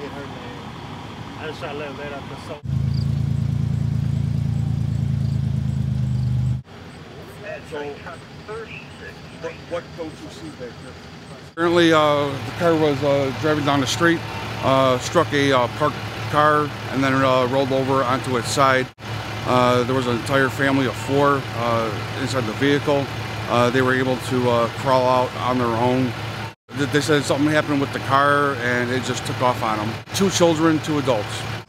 forget her name. I just try to let that up the soul. So, what don't you see back there? Apparently, the car was driving down the street, struck a parked car, and then rolled over onto its side. There was an entire family of 4 inside the vehicle. They were able to crawl out on their own. They said something happened with the car, and it just took off on them. 2 children, 2 adults.